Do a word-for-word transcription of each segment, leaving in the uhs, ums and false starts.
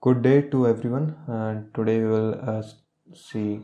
Good day to everyone, and today we will uh, see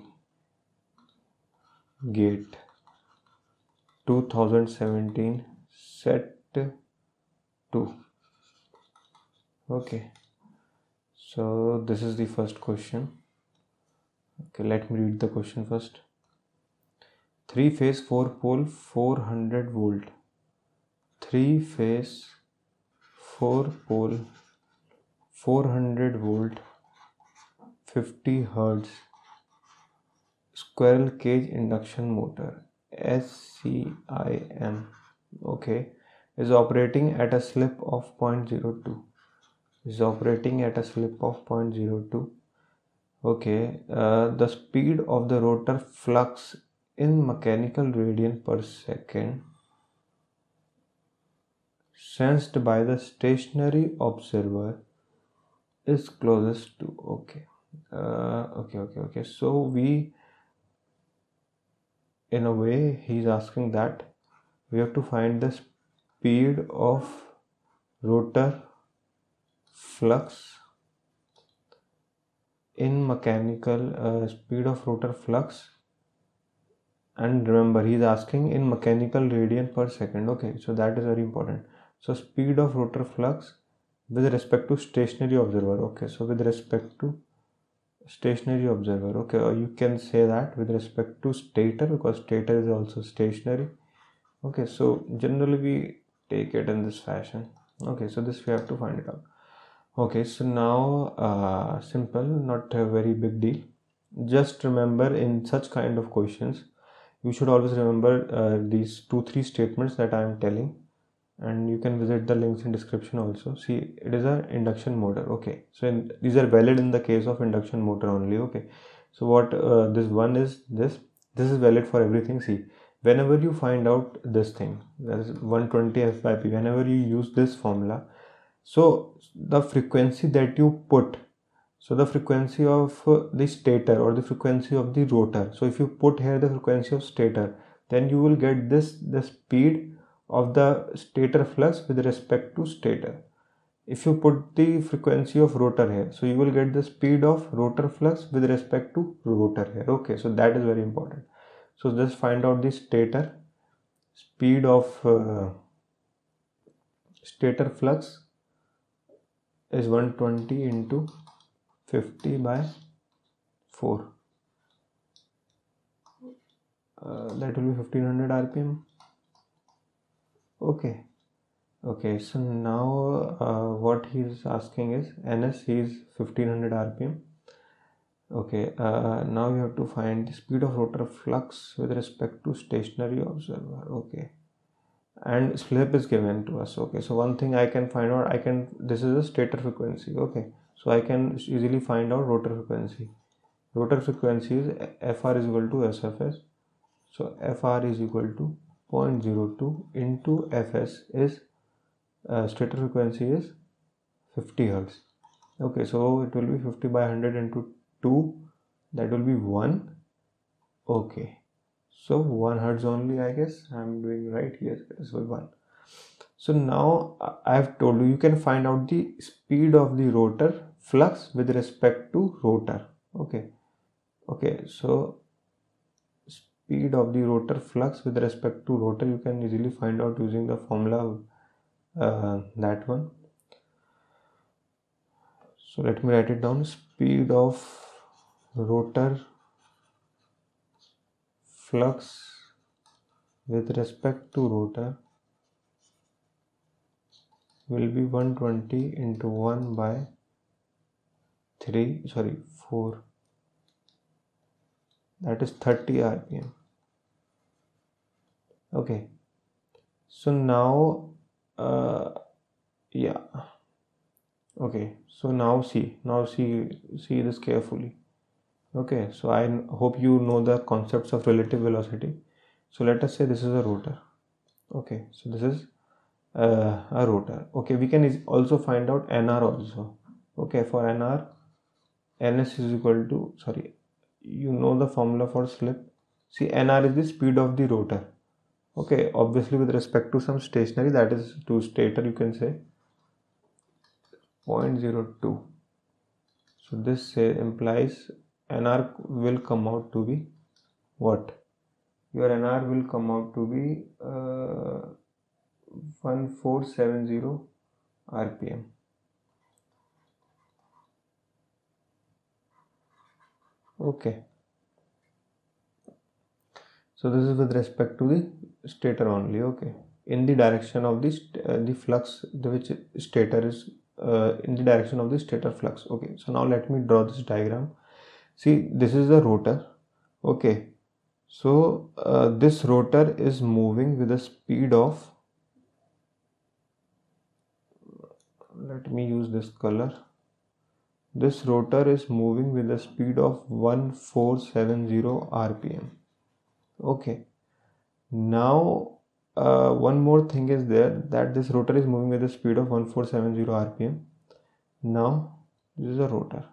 GATE twenty seventeen set two. Okay, so this is the first question. Okay, let me read the question first. Three phase four pole four hundred volt. Three phase four pole four hundred volt fifty hertz squirrel cage induction motor S C I M, okay, is operating at a slip of zero point zero two. Is operating at a slip of zero point zero two. Okay, uh, the speed of the rotor flux in mechanical radian per second sensed by the stationary observer is closest to, okay, uh, okay, okay, okay. So we, in a way, he's asking that we have to find the speed of rotor flux in mechanical uh, speed of rotor flux, and remember he's asking in mechanical radian per second. Okay, so that is very important. So speed of rotor flux with respect to stationary observer. Okay, so with respect to stationary observer, okay, or you can say that with respect to stator, because stator is also stationary. Okay, so generally we take it in this fashion. Okay, so this we have to find it out. Okay, so now uh, simple, not a very big deal. Just remember, in such kind of questions you should always remember uh, these two three statements that I am telling, and you can visit the links in description also. See, it is a induction motor. Okay, so in, these are valid in the case of induction motor only. Okay, so what uh, this one is, this this is valid for everything. See, whenever you find out this thing, that is one twenty F by P, whenever you use this formula, so the frequency that you put, so the frequency of uh, the stator or the frequency of the rotor, so if you put here the frequency of stator, then you will get this the speed of the stator flux with respect to stator. If you put the frequency of rotor here, so you will get the speed of rotor flux with respect to rotor here. Okay, so that is very important. So just find out the stator speed of uh, stator flux is one hundred twenty into fifty by four. Uh, that will be fifteen hundred R P M. Okay, okay, so now uh, what he is asking is N S, he is fifteen hundred R P M. Okay, uh, now you have to find the speed of rotor flux with respect to stationary observer. Okay, and slip is given to us. Okay, so one thing I can find out, I can, this is a stator frequency. Okay, so I can easily find out rotor frequency. Rotor frequency is F R is equal to S F S. So F R is equal to zero point zero two into F S is uh, stator frequency is fifty hertz. Okay, so it will be fifty by one hundred into two, that will be one. Okay, so one hertz only, I guess I'm doing right here. Yes, so one. So now I have told you, you can find out the speed of the rotor flux with respect to rotor. Okay, okay, so speed of the rotor flux with respect to rotor you can easily find out using the formula, uh, that one. So let me write it down. Speed of rotor flux with respect to rotor will be one hundred twenty into one by three, sorry, four, that is thirty R P M. Okay, so now uh, yeah, okay, so now see, now see see this carefully. Okay, so I hope you know the concepts of relative velocity. So let us say this is a rotor. Okay, so this is uh, a rotor. Okay, we can also find out N R also. Okay, for N R, N S is equal to, sorry, you know the formula for slip. See, N R is the speed of the rotor. Okay, obviously with respect to some stationary, that is to stator, you can say zero point zero two. So this say, implies N R will come out to be what? Your N R will come out to be uh, fourteen seventy R P M. Okay. So this is with respect to the stator only. Okay. In the direction of the uh, the flux, the which stator is uh, in the direction of the stator flux. Okay. So now let me draw this diagram. See, this is the rotor. Okay. So uh, this rotor is moving with a speed of, let me use this color. This rotor is moving with a speed of fourteen seventy R P M. Okay. Now uh, one more thing is there, that this rotor is moving with a speed of fourteen seventy R P M. Now this is a rotor.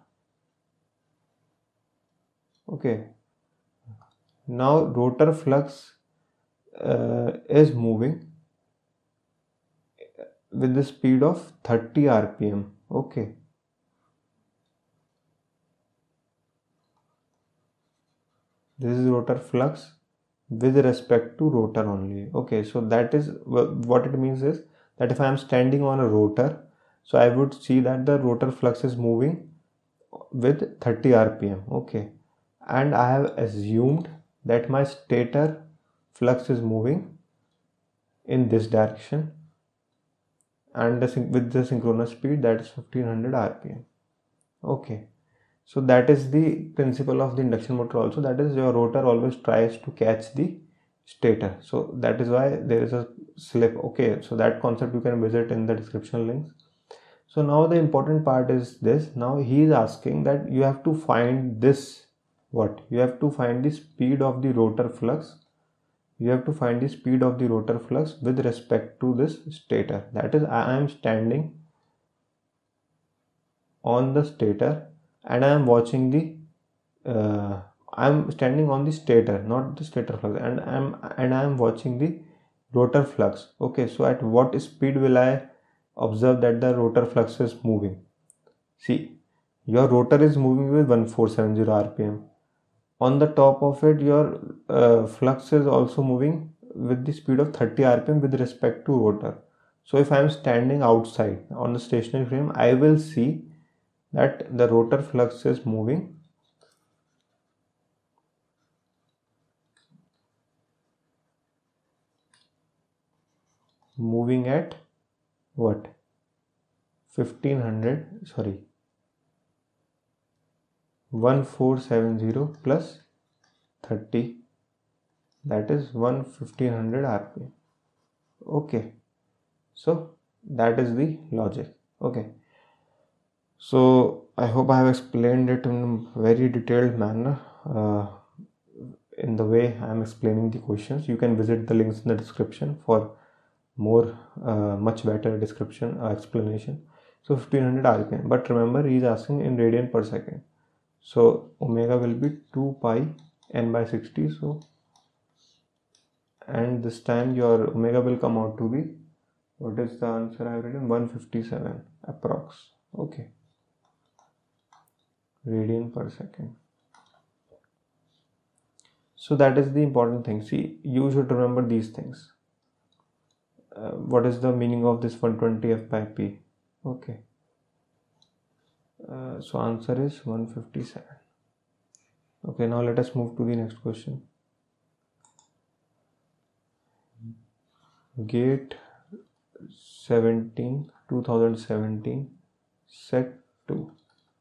Okay. Now rotor flux uh, is moving with the speed of thirty R P M. Okay. This is rotor flux with respect to rotor only. Okay, so that is what it means is that if I am standing on a rotor, so I would see that the rotor flux is moving with thirty R P M. Okay, and I have assumed that my stator flux is moving in this direction and the, with the synchronous speed, that is fifteen hundred R P M. Okay. So that is the principle of the induction motor also, that is your rotor always tries to catch the stator. So that is why there is a slip. Okay, so that concept you can visit in the description links. So now the important part is this. Now he is asking that you have to find this, what? You have to find the speed of the rotor flux. You have to find the speed of the rotor flux with respect to this stator. That is, I am standing on the stator and I am watching the uh, I am standing on the stator, not the stator flux, and I am and I am watching the rotor flux. Okay, so at what speed will I observe that the rotor flux is moving? See, your rotor is moving with fourteen seventy R P M. On the top of it, your uh, flux is also moving with the speed of thirty R P M with respect to rotor. So if I am standing outside on the stationary frame, I will see that the rotor flux is moving moving at what? fifteen hundred, sorry, fourteen seventy plus thirty, that is fifteen hundred R P M. Okay, so that is the logic. Okay, so I hope I have explained it in a very detailed manner uh, in the way I am explaining the questions. You can visit the links in the description for more uh, much better description uh, explanation. So fifteen hundred R P M, but remember he is asking in radian per second, so omega will be two pi n by sixty. So and this time your omega will come out to be, what is the answer I have written, one fifty-seven approx. Okay, radian per second. So that is the important thing. See, you should remember these things. Uh, what is the meaning of this one twenty F by P? Okay, uh, so answer is one fifty-seven. Okay, now let us move to the next question. Gate seventeen, twenty seventeen, set two.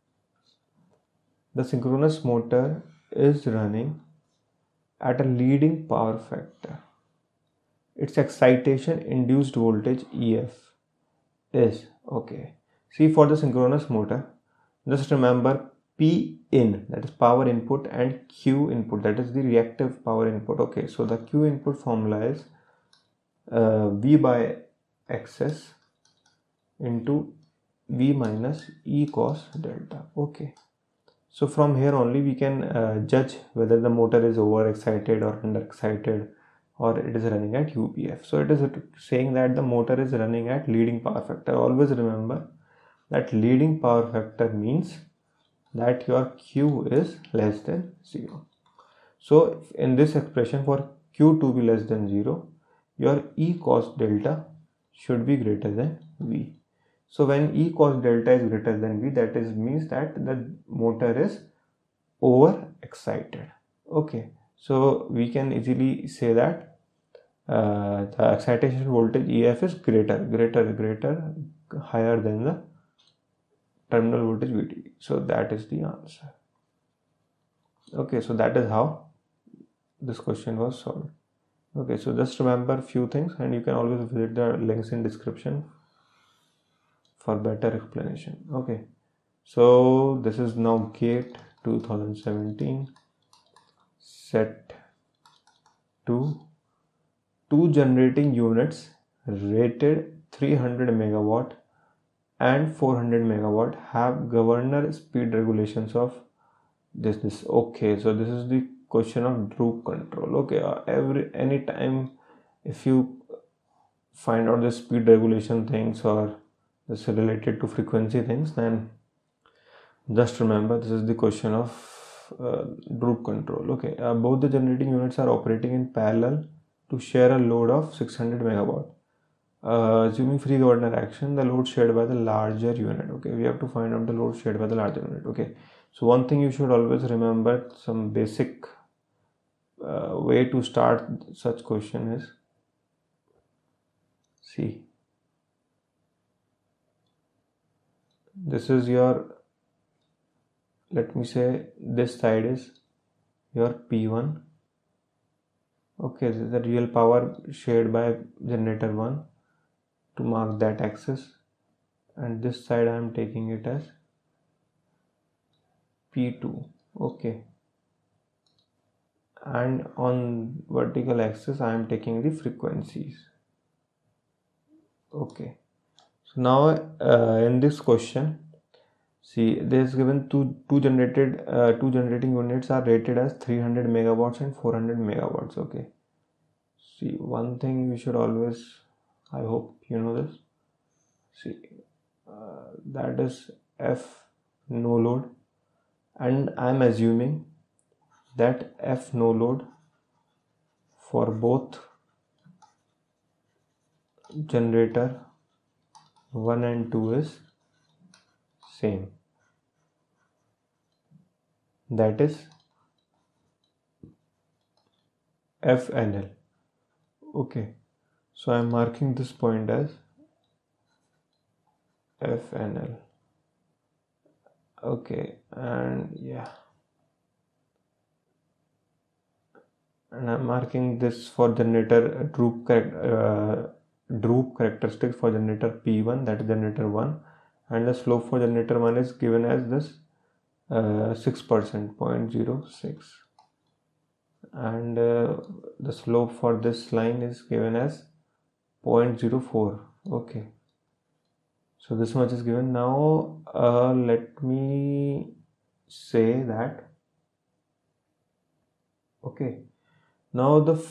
The synchronous motor is running at a leading power factor. Its excitation induced voltage E F is, okay, see, for the synchronous motor, just remember P in, that is power input, and Q input, that is the reactive power input. Okay, so the Q input formula is uh, V by X S into V minus E cos delta. Okay, so from here only we can uh, judge whether the motor is overexcited or underexcited, or it is running at U P F. So it is saying that the motor is running at leading power factor. Always remember that leading power factor means that your Q is less than zero. So in this expression, for Q to be less than zero, your E cos delta should be greater than V. So when E cos delta is greater than V, that is means that the motor is over excited. Okay, so we can easily say that uh, the excitation voltage E F is greater, greater, greater, higher than the terminal voltage V T. So that is the answer. Okay, so that is how this question was solved. Okay, so just remember a few things, and you can always visit the links in description for better explanation. Okay, so this is now GATE twenty seventeen set two. Two generating units rated three hundred megawatt and four hundred megawatt have governor speed regulations of this this okay, so this is the question of droop control. Okay, uh, every anytime if you find out the speed regulation things or this related to frequency things, then just remember this is the question of uh, droop control. Okay, uh, both the generating units are operating in parallel to share a load of six hundred megawatt. Uh, assuming free governor action, the load shared by the larger unit. Okay, we have to find out the load shared by the larger unit. Okay, so one thing you should always remember, some basic uh, way to start such question is, see, this is your, let me say this side is your P one. Okay, this is the real power shared by generator one to mark that axis, and this side I am taking it as P two. Okay, and on vertical axis I am taking the frequencies. Okay, so now uh, in this question, see, there is given two two generated uh, two generating units are rated as three hundred megawatts and four hundred megawatts. Okay, see, one thing you should always, I hope you know this, see, uh, that is F no load, and I am assuming that F no load for both generator one and two is same, that is F N L. Okay, so I am marking this point as F N L. Okay, and yeah, and I'm marking this for generator droop uh, droop characteristics for generator P one, that is generator one, and the slope for generator one is given as this uh, six percent, zero point zero six, and uh, the slope for this line is given as zero point zero four. Okay, so this much is given. Now uh, let me say that, okay, now the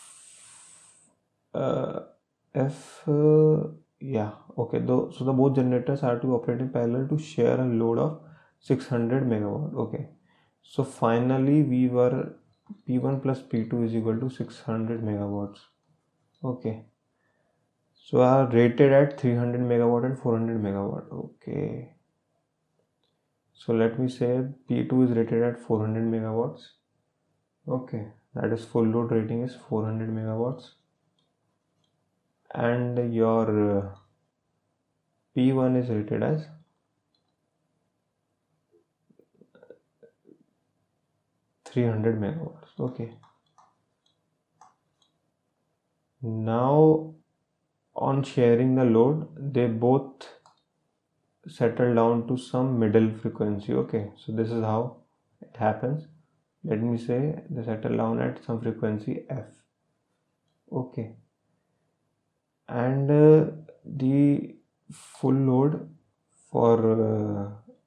uh, F uh, yeah, okay, though, so the both generators are to operate in parallel to share a load of six hundred megawatt. Okay, so finally we were P one plus P two is equal to six hundred megawatts. Okay, so are rated at three hundred megawatt and four hundred megawatt. Okay, so let me say P two is rated at four hundred megawatts. Okay, that is full load rating is four hundred megawatts, and your uh, P one is rated as three hundred megawatts. Okay, now on sharing the load, they both settle down to some middle frequency. Okay, so this is how it happens. Let me say they settle down at some frequency F. Okay, and uh, the full load for uh,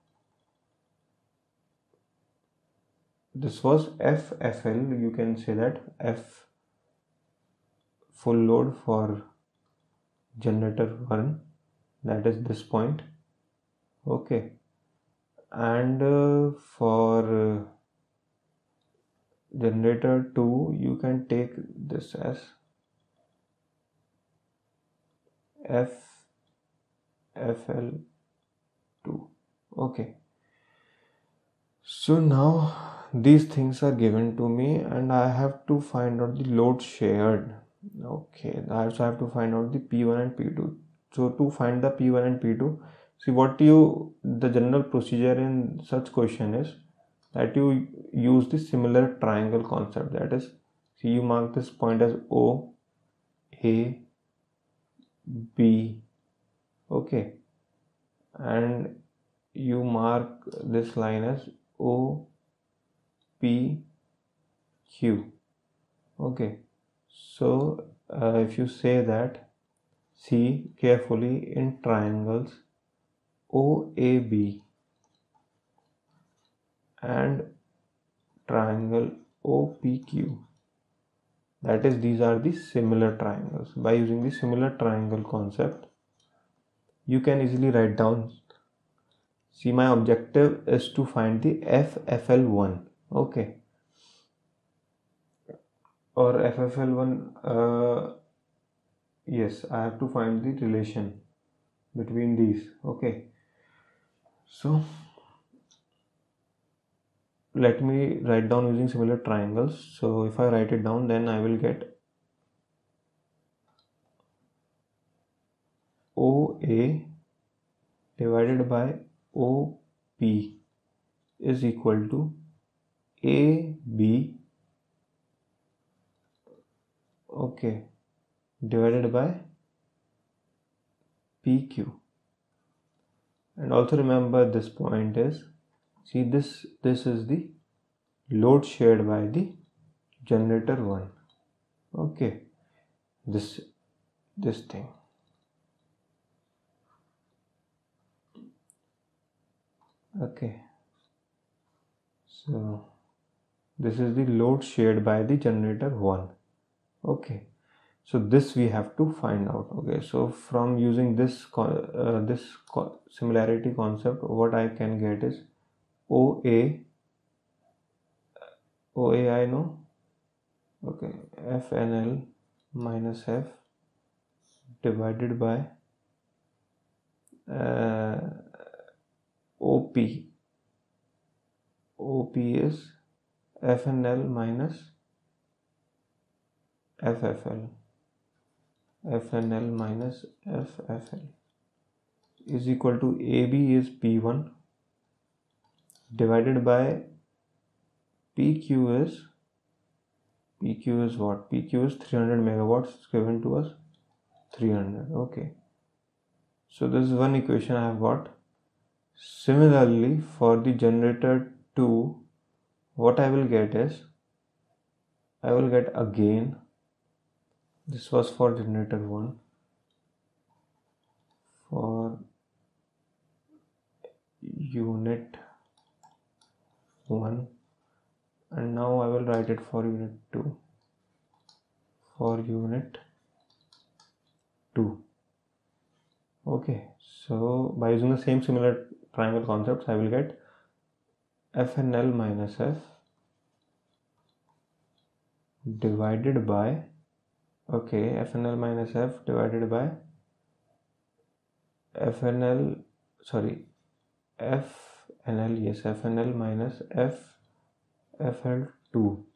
this was F F L. You can say that F full load for generator one, that is this point. Okay, and uh, for uh, generator two you can take this as F F L two. Okay, so now these things are given to me and I have to find out the load shared. Okay, I also have to find out the P one and P two. So to find the P one and P two, see what you the general procedure in such question is that you use the similar triangle concept. That is, see, you mark this point as O, A, B, okay, and you mark this line as O, P, Q, okay. So uh, if you say that, see carefully in triangles O A B and triangle O P Q, that is, these are the similar triangles. By using the similar triangle concept, you can easily write down, see, my objective is to find the F F L one, okay, or F F L one, uh, yes, I have to find the relation between these, okay. So let me write down using similar triangles. So if I write it down, then I will get O A divided by O P is equal to A B, okay, divided by P Q. And also remember this point is, see, this this is the load shared by the generator one, okay, this this thing, okay. So this is the load shared by the generator one, okay. So this we have to find out, okay. So from using this uh, this similarity concept, what I can get is O A, O A I know, okay, F N L minus F divided by uh, O P. O P is F N L minus F F L. F N L minus F F L is equal to A B is P one divided by P Q is P Q is what? P Q is three hundred megawatts given to us, three hundred, okay. So this is one equation I have got. Similarly, for the generator two, what I will get is, I will get again, this was for generator one, for unit one, and now I will write it for unit two, for unit two, okay. So by using the same similar triangle concepts, I will get F N L minus F divided by, okay, F N L minus F divided by F N L, sorry, F N L, yes, F N L minus F F L two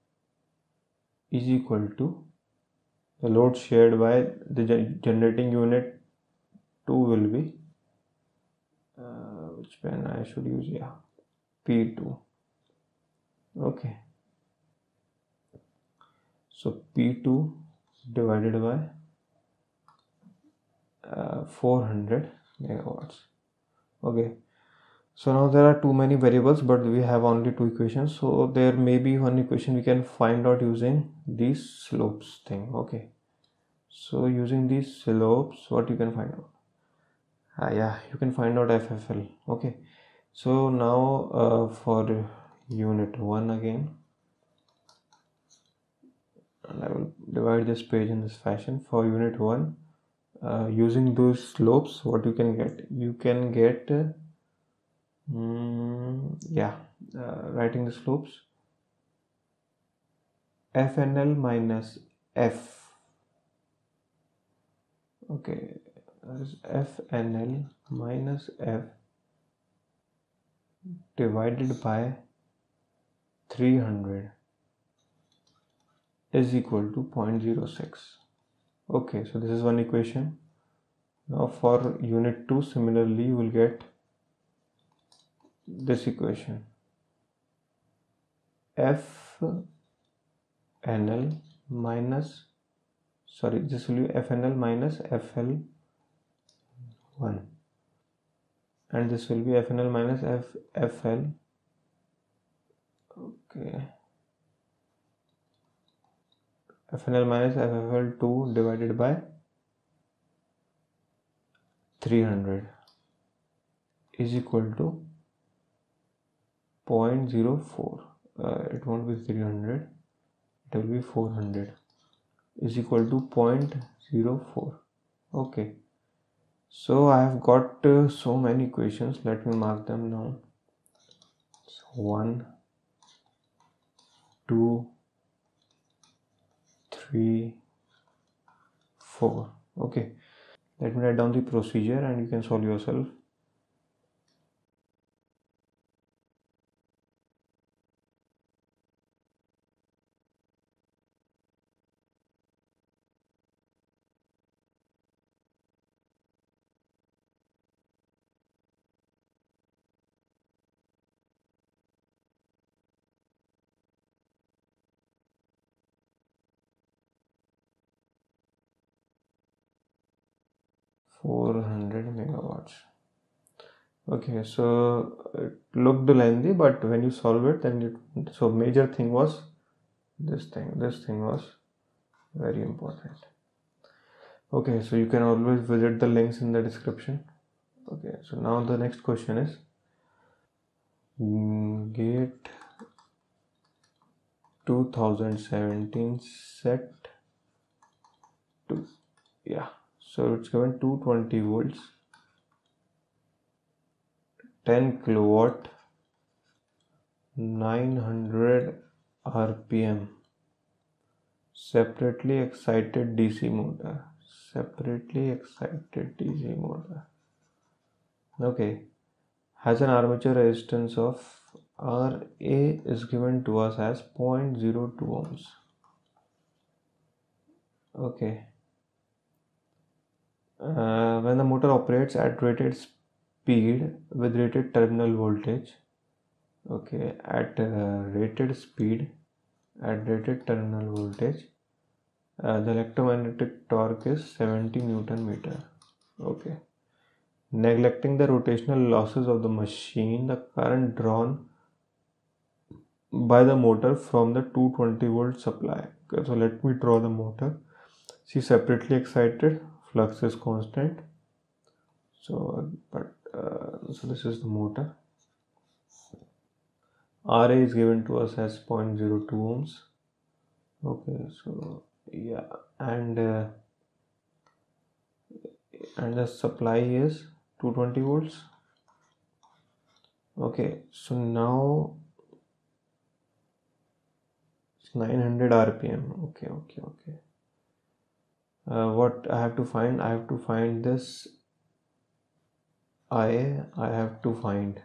is equal to the load shared by the generating unit two will be, uh, which pen I should use, yeah, P two, okay. So P two divided by uh, four hundred megawatts, okay. So now there are too many variables, but we have only two equations. So there may be one equation we can find out using these slopes thing, okay. So using these slopes, what you can find out? Ah, yeah, you can find out F F L, okay. So now uh, for unit one again, and I will divide this page in this fashion. For unit one, uh, using those slopes, what you can get? You can get uh, Mm, yeah, uh, writing the slopes. F N L minus F. Okay, that is F N L minus F divided by three hundred is equal to zero point zero six. Okay, so this is one equation. Now for unit two, similarly, you will get this equation. F N L minus, sorry, this will be F N L minus F L one, and this will be F N L minus F F L. Okay, F N L minus F F L two divided by three hundred is equal to zero point zero four. Uh, it won't be three hundred, it will be four hundred, is equal to zero point zero four. Okay, so I have got uh, so many equations. Let me mark them now. So one, two, three, four. Okay, let me write down the procedure and you can solve yourself. four hundred megawatts. Okay, so it looked lengthy, but when you solve it, then it, so major thing was this thing. This thing was very important. Okay, so you can always visit the links in the description. Okay, so now the next question is mm, gate two thousand seventeen set to, yeah, so it's given two hundred twenty volts, ten kilowatt, nine hundred R P M, separately excited D C motor. Separately excited D C motor. Okay, has an armature resistance of R A is given to us as zero point zero two ohms. Okay. Uh, when the motor operates at rated speed with rated terminal voltage, okay, at uh, rated speed, at rated terminal voltage, uh, the electromagnetic torque is seventy Newton meter. Okay. Neglecting the rotational losses of the machine, the current drawn by the motor from the two hundred twenty volt supply. Okay, so let me draw the motor. See, separately excited, flux is constant. So, but uh, so this is the motor. R A is given to us as zero point zero two ohms. Okay, so yeah, and uh, and the supply is two hundred twenty volts. Okay, so now it's nine hundred R P M. Okay, okay, okay. Uh, what I have to find? I have to find this I A. I have to find.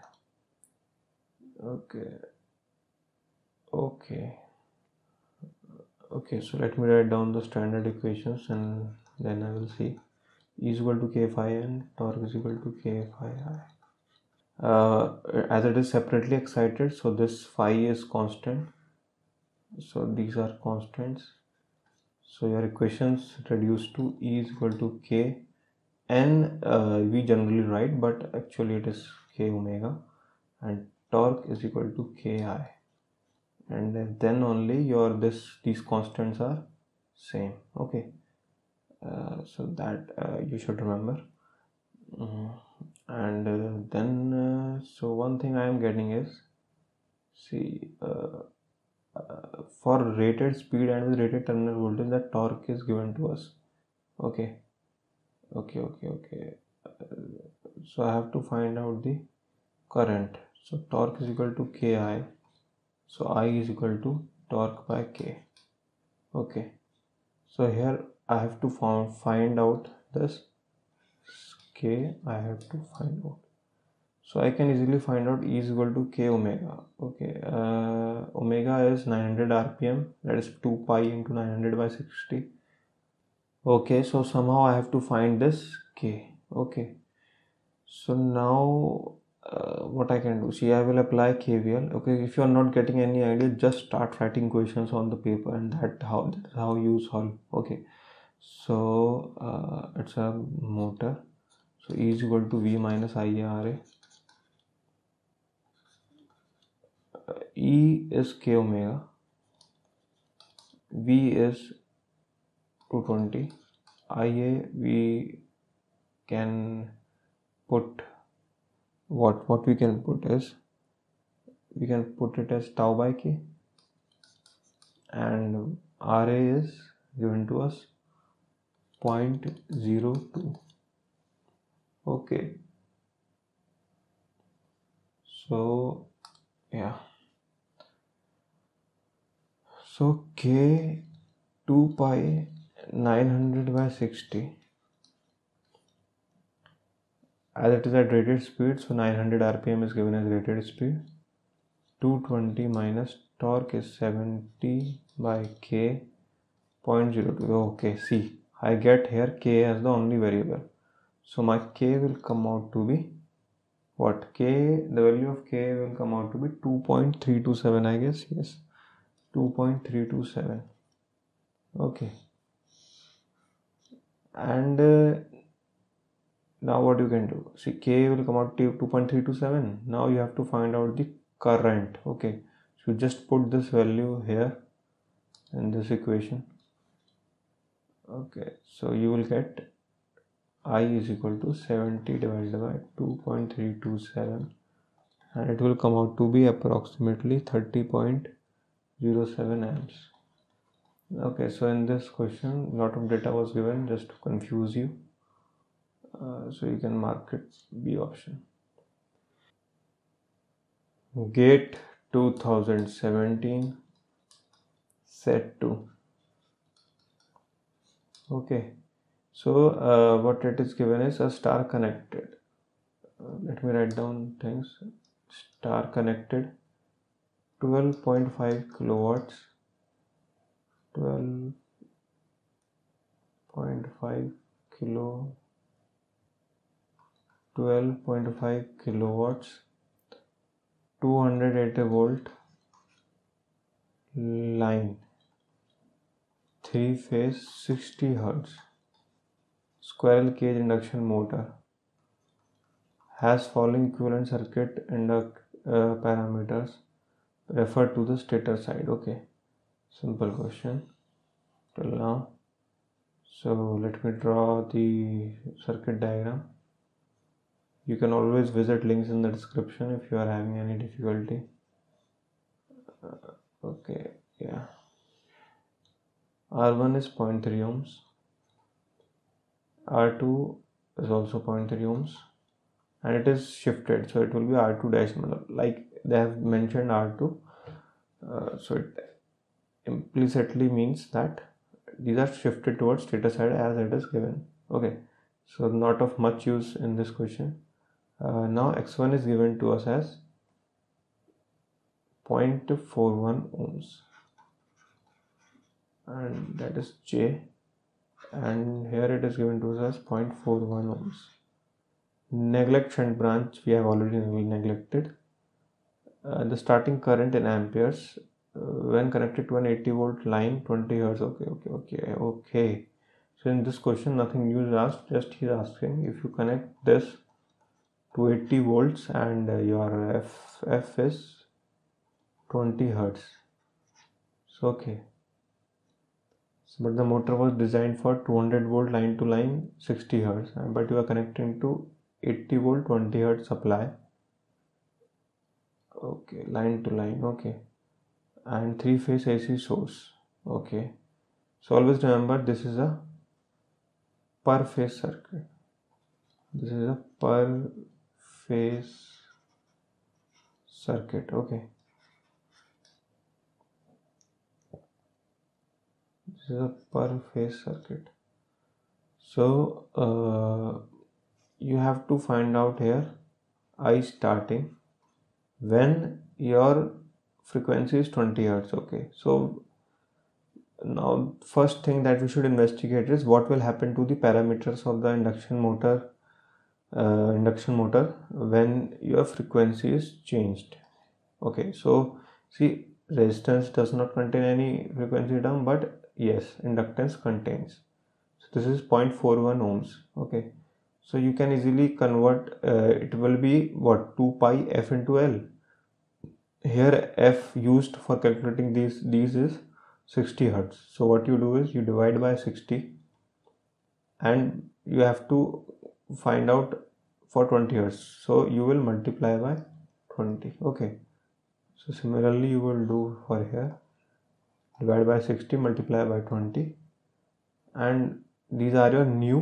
Okay, okay, okay. So let me write down the standard equations and then I will see. E is equal to K phi n, torque is equal to K phi I. Uh, as it is separately excited, so this phi is constant, so these are constants, so your equations reduce to E is equal to K n, uh, we generally write, but actually it is K omega, and torque is equal to Ki, and then only your this these constants are same. Okay, uh, so that uh, you should remember. Mm. And uh, then uh, so one thing I am getting is, see, uh, uh, for rated speed and with rated terminal voltage, the torque is given to us. Okay, okay, okay, okay. Uh, so I have to find out the current. So torque is equal to Ki. So I is equal to torque by K. Okay. So here I have to found, find out this K. I have to find out. So I can easily find out E is equal to K omega. Okay. Uh, omega is nine hundred R P M. That is two pi into nine hundred by sixty. Okay. So somehow I have to find this K. Okay. So now uh, what I can do, see, I will apply K V L. Okay, if you are not getting any idea, just start writing questions on the paper, and that how that's how you solve. Okay, so uh, it's a motor, so E is equal to V minus I A R A. uh, E is K omega, V is two twenty, I A we can put what what we can put is, we can put it as tau by K, and R A is given to us zero point zero two. Okay, so yeah, so K two pi nine hundred by sixty, as it is at rated speed, so nine hundred R P M is given as rated speed. Two twenty minus torque is seventy by K zero point zero two. Okay, see, I get here K as the only variable, so my K will come out to be what? K, the value of K will come out to be two point three two seven, I guess. Yes, two point three two seven. Okay, and uh, now what you can do, see, K will come out to two point three two seven. Now you have to find out the current. Okay, so just put this value here in this equation. Okay, so you will get I is equal to seventy divided by two point three two seven, and it will come out to be approximately thirty point zero seven amps. Okay, so in this question, a lot of data was given just to confuse you. Uh, so you can mark it B option. GATE two thousand seventeen set two. Okay, so uh, what it is given is a star connected. Uh, let me write down things. Star connected, twelve point five kilowatts, twelve point five kilo, twelve point five kilowatts, two hundred eighty volt line, three phase, sixty hertz, squirrel cage induction motor, has following equivalent circuit induct uh, parameters, refer to the stator side. Okay, simple question till now. So let me draw the circuit diagram. You can always visit links in the description if you are having any difficulty. Uh, okay, yeah. R one is zero point three ohms. R two is also zero point three ohms, and it is shifted, so it will be R two dash, like they have mentioned R two. Uh, so it implicitly means that these are shifted towards stator side as it is given. Okay, so not of much use in this question. Uh, now X one is given to us as zero point four one ohms, and that is J, and here it is given to us as zero point four one ohms. Neglect shunt branch, we have already neglected. Uh, the starting current in amperes uh, when connected to an eighty volt line, twenty hertz. Okay, okay, okay, okay. So in this question, nothing new is asked, just he's asking if you connect this to eighty volts and uh, your F, F is twenty hertz. So, okay. So, but the motor was designed for two hundred volt line to line, sixty hertz, but you are connecting to eighty volt, twenty hertz supply. Okay, line to line. Okay, and three phase A C source. Okay, so always remember this is a per phase circuit. This is a per phase circuit. Okay, this is a per phase circuit. So uh, you have to find out here I starting when your frequency is twenty hertz. Okay, so now first thing that we should investigate is what will happen to the parameters of the induction motor uh, induction motor when your frequency is changed. Okay, so see, resistance does not contain any frequency term, but yes, inductance contains. So this is zero point four one ohms. Okay, so you can easily convert, uh, it will be what, two pi f into L. Here f used for calculating these these is sixty hertz. So what you do is you divide by sixty and you have to find out for twenty hertz, so you will multiply by twenty. Okay, so similarly you will do for here, divide by sixty, multiply by twenty, and these are your new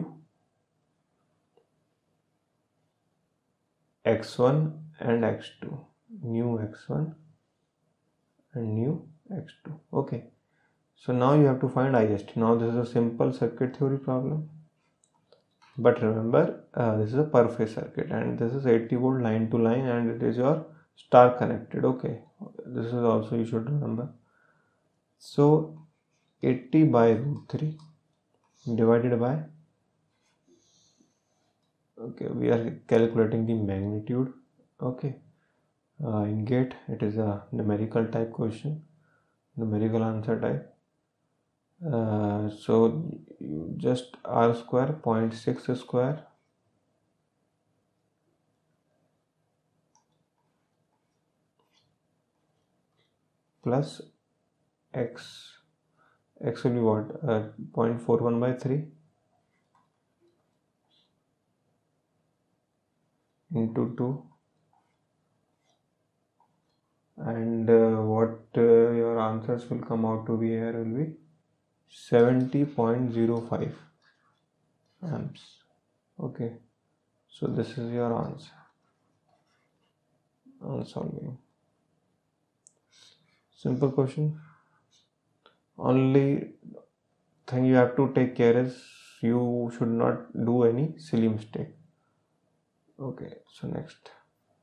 x one and x two, new x one and new x two. Okay, so now you have to find I S T. Now this is a simple circuit theory problem, but remember uh, this is a per phase circuit and this is eighty volt line to line and it is your star connected. Okay, this is also you should remember. So eighty by root three divided by, okay, we are calculating the magnitude. Okay, uh, in GATE it is a numerical type question, numerical answer type. Uh, so you just r square zero point six square plus x, x will be what, uh, zero point four one by three into two, and uh, what uh, your answers will come out to be here will be seventy point zero five amps. Okay, so this is your answer on solving. Simple question. Only thing you have to take care is you should not do any silly mistake. Okay, so next,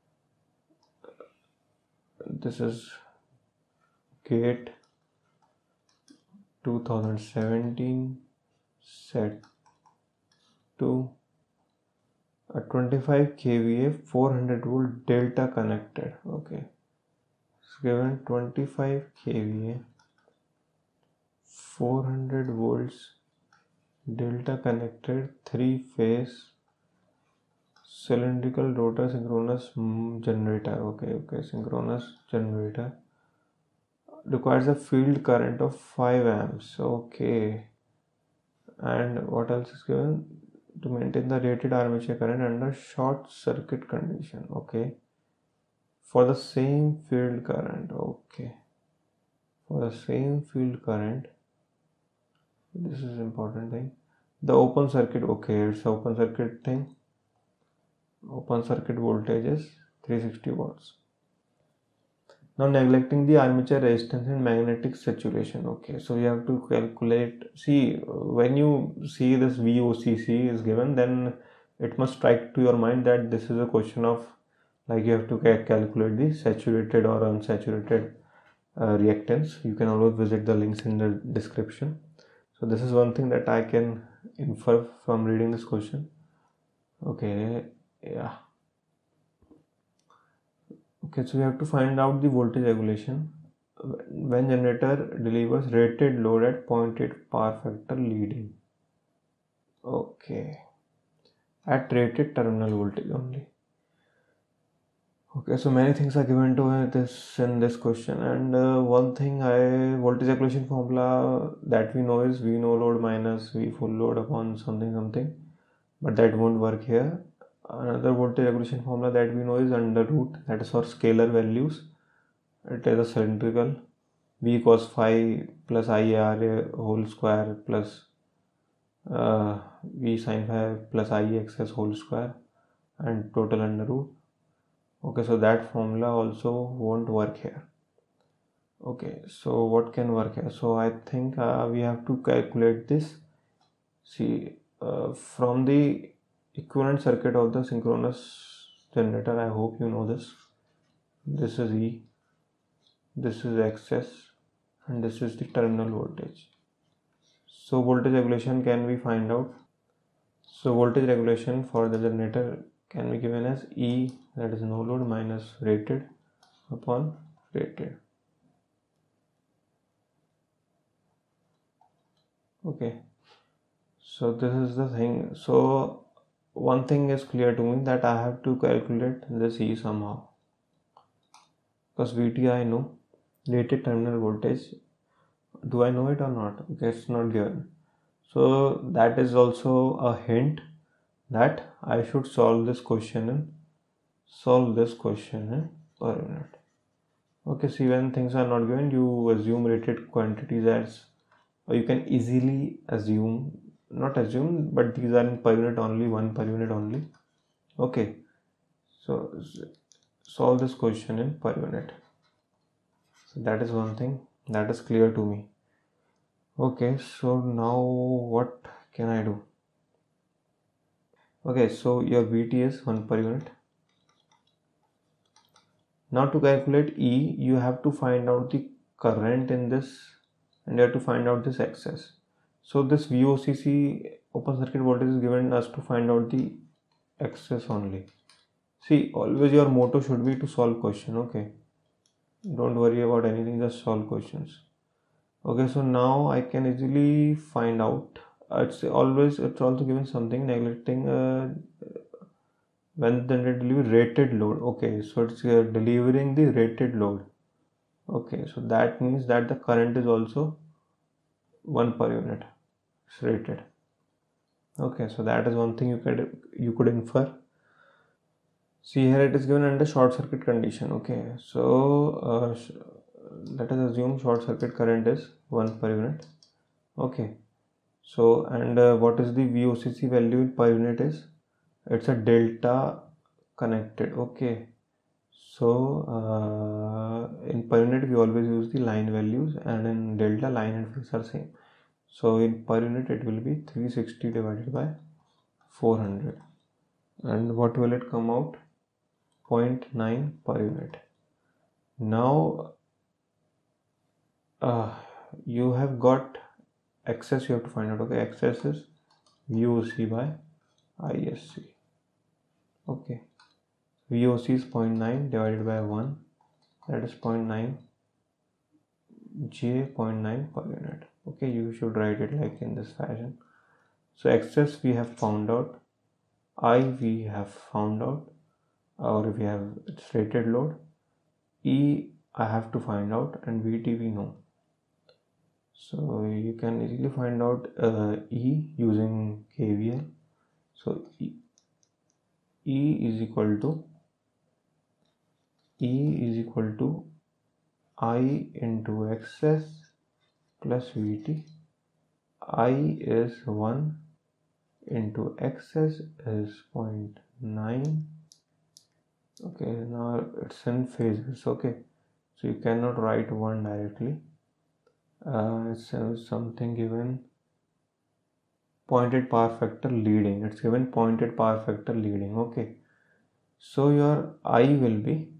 this is GATE two thousand seventeen set to a twenty-five K V A four hundred volt delta connected. Okay, it's given twenty-five K V A four hundred volts delta connected three phase cylindrical rotor synchronous generator. Okay, okay, synchronous generator requires a field current of five amps. Okay, and what else is given? To maintain the rated armature current under short circuit condition. Okay, for the same field current. Okay, for the same field current, this is important thing, the open circuit. Okay, it's open circuit thing. Open circuit voltage is three hundred sixty watts. Now neglecting the armature resistance and magnetic saturation. Okay, so you have to calculate. See, when you see this V O C C is given, then it must strike to your mind that this is a question of, like, you have to calculate the saturated or unsaturated uh, reactance. You can always visit the links in the description. So this is one thing that I can infer from reading this question. Okay, yeah. Okay, so we have to find out the voltage regulation when generator delivers rated load at zero point eight power factor leading. Okay, at rated terminal voltage only. Okay, so many things are given to this in this question, and uh, one thing, I voltage regulation formula that we know is V no load minus V full load upon something something, but that won't work here. Another voltage regulation formula that we know is under root, that is for scalar values. It is a cylindrical, V cos phi plus I R A whole square plus uh, V sin phi plus I X S whole square and total under root. Okay, so that formula also won't work here. Okay, so what can work here? So I think uh, we have to calculate this. See, uh, from the equivalent circuit of the synchronous generator, I hope you know this. This is E, this is X S, and this is the terminal voltage. So voltage regulation can we find out? So voltage regulation for the generator can be given as E, that is no load, minus rated upon rated. Okay, so this is the thing. So one thing is clear to me, that I have to calculate this E somehow, because V T I know, rated terminal voltage, do I know it or not? Okay, it's not given. So that is also a hint that I should solve this question in solve this question in per unit. Okay, see, when things are not given, you assume rated quantities as, or you can easily assume, not assume, but these are in per unit only, one per unit only. Okay, so solve this question in per unit. So that is one thing that is clear to me. Okay, so now what can I do? Okay, so your V T is one per unit. Now to calculate E, you have to find out the current in this, and you have to find out this excess. So this V O C C, open circuit voltage, is given us to find out the excess only. See, always your motto should be to solve question. Okay, don't worry about anything, just solve questions. Okay, so now I can easily find out. Uh, it's always, it's also given something neglecting uh, when the deliver rated load. Okay, so it's uh, delivering the rated load. Okay, so that means that the current is also one per unit. It's rated. Okay, so that is one thing you could you could infer. See, here it is given under short circuit condition. Okay, so uh, let us assume short circuit current is one per unit. Okay, so and uh, what is the V O C C value per unit is? It's a delta connected. Okay, so uh, in per unit we always use the line values, and in delta, line and phase are same. So in per unit it will be three hundred sixty divided by four hundred, and what will it come out? zero point nine per unit. Now uh, you have got excess, you have to find out. Okay, excess is V O C by I S C. Okay, V O C is zero point nine divided by one, that is zero point nine, J zero point nine per unit. Okay, you should write it like in this fashion. So excess we have found out, I we have found out, or we have its rated load, E I have to find out, and V T we know. So you can easily find out uh, E using K V L. So E, E is equal to E is equal to I into X S plus V T. I is one into X S is zero point nine. Okay, now it's in phases. Okay, so you cannot write one directly. Uh, it's uh, something given pointed power factor leading. It's given pointed power factor leading. Okay, so your I will be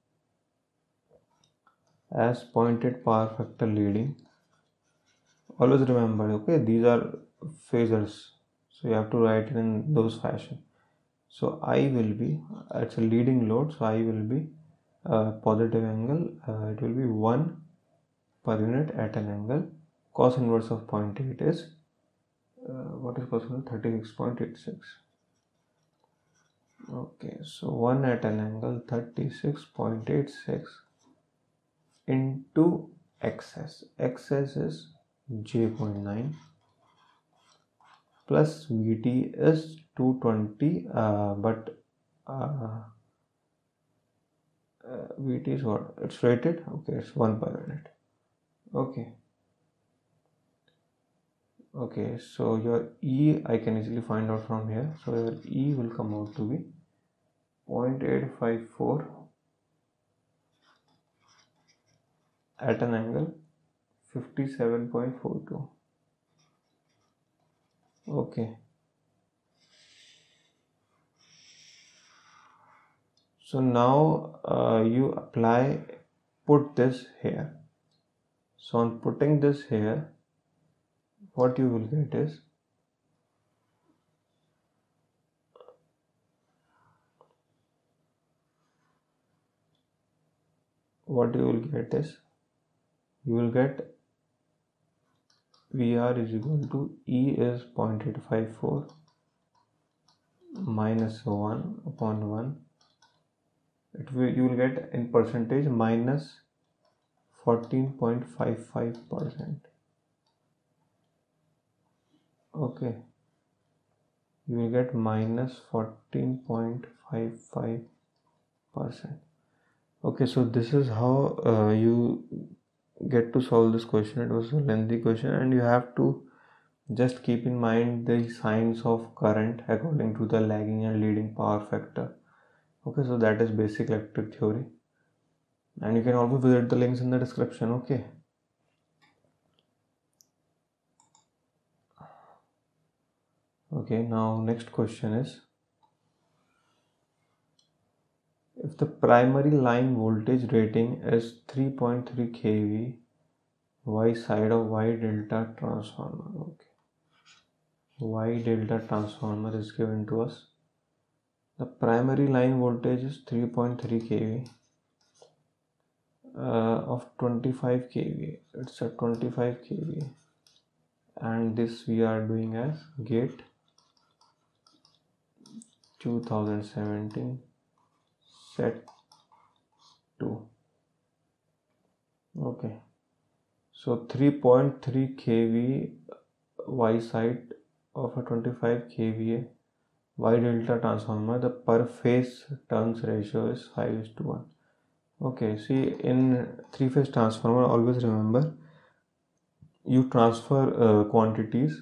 as pointed power factor leading. Always remember, okay, these are phasors, so you have to write it in those fashion. So I will be, it's a leading load, so I will be a positive angle. Uh, it will be one per unit at an angle. Cos inverse of zero point eight is uh, what is cos inverse? thirty-six point eight six. Okay, so one at an angle thirty-six point eight six into excess. Excess is J zero point nine plus V T is two twenty, uh, but uh, uh, V T is what? It's rated. Okay, it's one per unit. Okay. Okay, so your E I can easily find out from here. So your E will come out to be zero point eight five four at an angle fifty-seven point four two. Okay, so now uh, you apply, put this here. So on putting this here, what you will get is what you will get is you will get V R is equal to E is zero point eight five four minus one upon one. It will, you will get in percentage minus fourteen point five five percent. Okay, you will get minus fourteen point five five percent. Okay, so this is how uh, you get to solve this question. It was a lengthy question, and you have to just keep in mind the signs of current according to the lagging and leading power factor. Okay, so that is basic electric theory, and you can also visit the links in the description. Okay, okay, now next question is, if the primary line voltage rating is three point three k V, Y side of Y delta transformer. Okay, Y delta transformer is given to us. The primary line voltage is three point three k V uh, of twenty-five k V. It's a twenty-five k V, and this we are doing as gate two thousand seventeen set two. Okay, so three point three k V Y side of a twenty-five k V A Y delta transformer, the per phase turns ratio is five is to one. Okay, see, in three phase transformer, always remember you transfer uh, quantities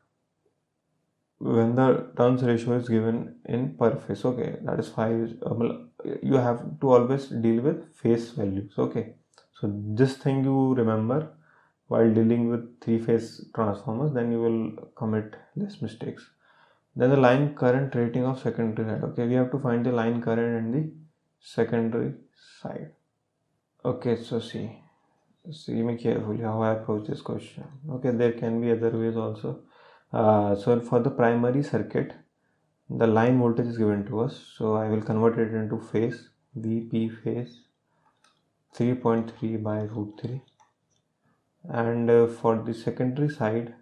when the turns ratio is given in per phase. Okay, that is five. Uh, you have to always deal with phase values. Okay, so this thing you remember while dealing with three phase transformers, then you will commit less mistakes. Then the line current rating of secondary side. Okay, we have to find the line current in the secondary side. Okay, so see, see me carefully how I approach this question. Okay, there can be other ways also. Uh, so for the primary circuit, the line voltage is given to us. So I will convert it into phase. V P phase three point three by root three. And uh, for the secondary side,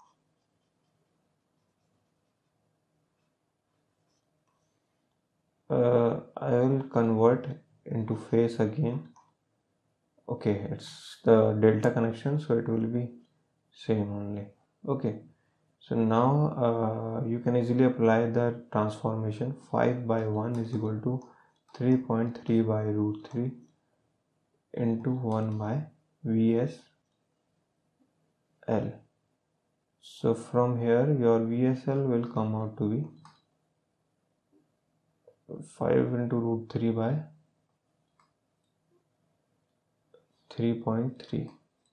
uh, I will convert into phase again. Okay, it's the delta connection, so it will be same only. Okay, so now uh, you can easily apply the transformation. Five by one is equal to three point three by root three into one by V S L. So from here your V S L will come out to be five into root three by three point three.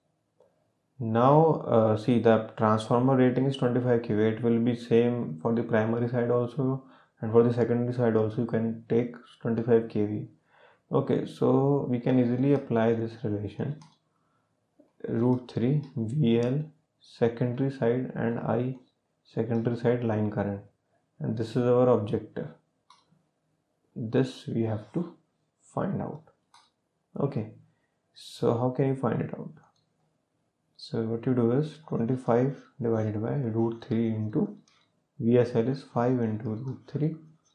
Now uh, see, the transformer rating is twenty-five k V. It will be same for the primary side also, and for the secondary side also you can take twenty-five k V. Okay, so we can easily apply this relation. Root three V L secondary side and I secondary side line current, and this is our objective. This we have to find out. Okay, so how can you find it out? So what you do is twenty-five divided by root three into V S L is five into root three.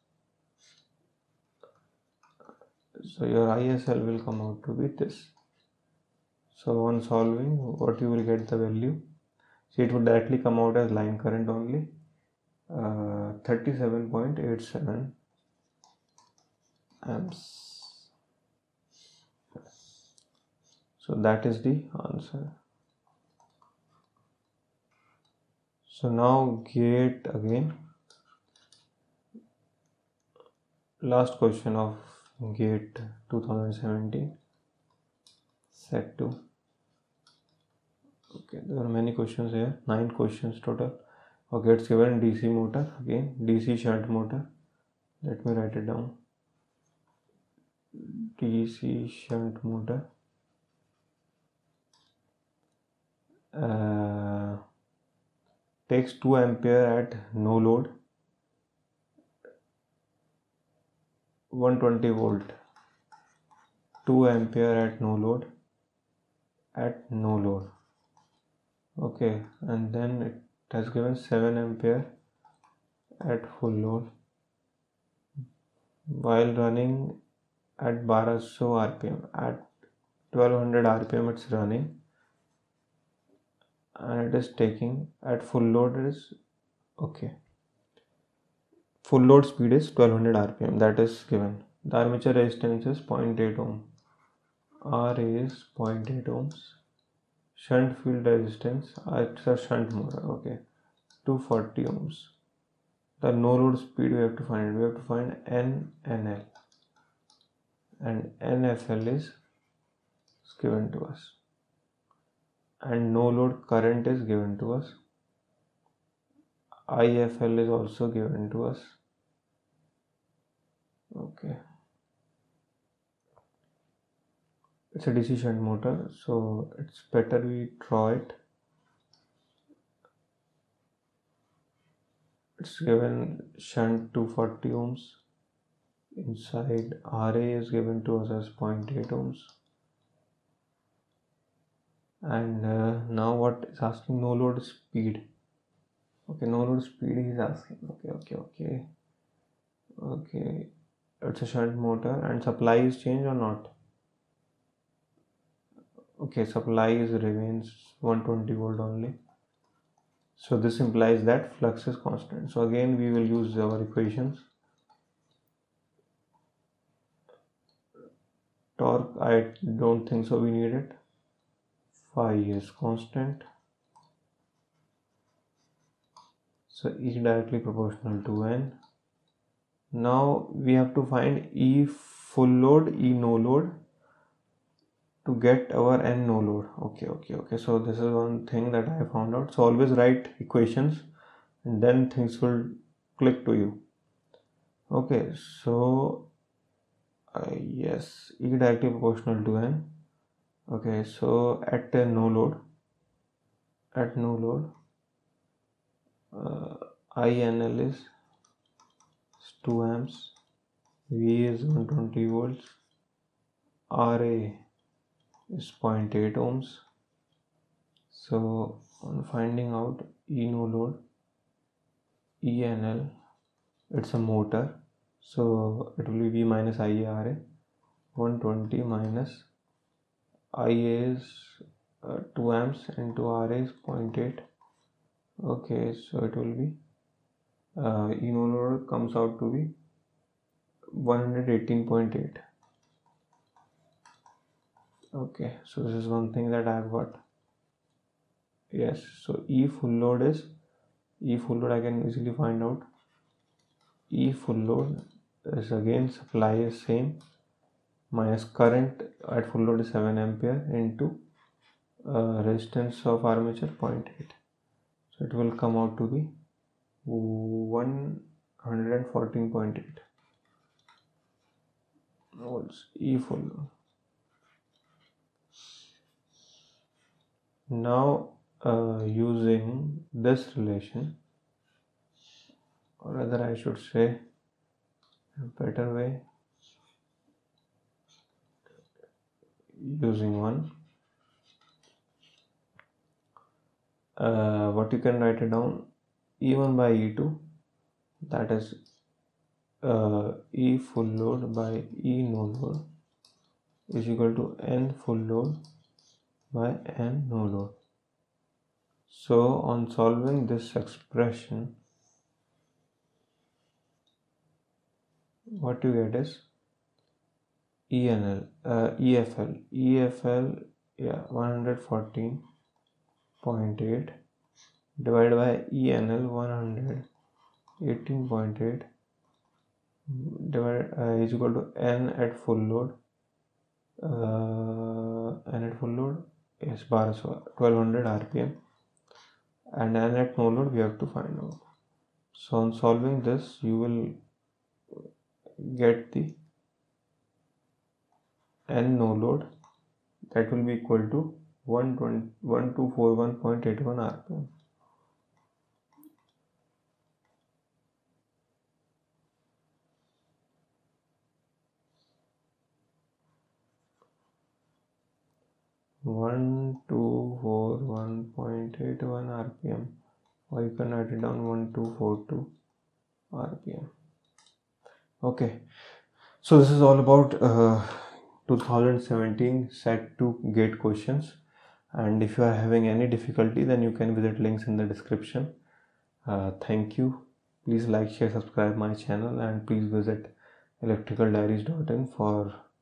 So your I S L will come out to be this. So on solving, what you will get the value? See, it would directly come out as line current only, uh, thirty-seven point eight seven amps. So that is the answer. So now gate again. last question of GATE twenty seventeen set two. Okay, there are many questions here, nine questions total. Okay, it's given D C motor, again D C shunt motor. Let me write it down. D C shunt motor. Uh, takes two ampere at no load, one hundred twenty volt, two ampere at no load, at no load. Okay, and then it has given seven ampere at full load while running at twelve hundred R P M. At twelve hundred R P M it's running, and it is taking at full load is okay. Full load speed is twelve hundred R P M, that is given. The armature resistance is zero point eight ohm. R is zero point eight ohms. Shunt field resistance, it's a shunt motor, okay, two hundred forty ohms. The no load speed we have to find, we have to find N N L, and N F L is given to us, and no load current is given to us. I F L is also given to us. Okay, it's a D C shunt motor, so it's better we draw it. It's given shunt two hundred forty ohms. Inside R A is given to us as zero point eight ohms. And uh, now what is asking? No load speed. Okay, no load speed is asking. Okay, okay, okay. Okay, it's a shunt motor, and supply is changed or not? Okay, supply is remains one hundred twenty volt only. So this implies that flux is constant. So again we will use our equations. Torque, I don't think so we need it. Phi is constant. So E directly proportional to N. Now we have to find E full load, E no load, to get our N no load. Okay, okay, okay. So this is one thing that I found out. So always write equations and then things will click to you. Okay, so uh, yes, E directly proportional to N. Okay, so at uh, no load, at no load, uh, I N L is two amps, V is one hundred twenty volts, R A is zero point eight ohms. So on finding out E no load, E N L, it's a motor, so it will be V minus I A R A. one hundred twenty minus I A is uh, two amps into R A is zero point eight. Okay, so it will be uh, E no load comes out to be one hundred eighteen point eight. Okay, so this is one thing that I have got. Yes, so E full load is, E full load I can easily find out. E full load is again supply is same minus current at full load is seven ampere into uh, resistance of armature zero point eight. So it will come out to be one hundred fourteen point eight volts. E full load. Now uh, using this relation, or rather I should say a better way, using one, uh, what you can write it down, E one by E two, that is uh, E full load by E no load is equal to N full load by N no load. So on solving this expression, what you get is E N L, uh, E F L, E F L, yeah, one hundred fourteen point eight divided by E N L one hundred eighteen point eight divided uh, is equal to n at full load. Uh, n at full load is bar so twelve hundred R P M, and n at no load we have to find out. So on solving this, you will get the n no load, that will be equal to one two four one point eight one R P M. one two four one point eight one R P M, or you can write it down one two four two R P M. Okay, so this is all about uh, two thousand seventeen set two gate questions, and if you are having any difficulty, then you can visit links in the description. Uh, thank you. Please like, share, subscribe my channel, and please visit electrical diaries dot in for